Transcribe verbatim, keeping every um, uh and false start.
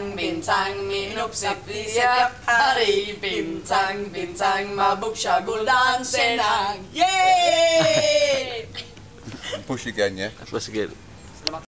bintang, bintang, minop setiap hari. Bintang, bintang, mabuk syagul dan senang. Yeay! Push again, yeah? Push again.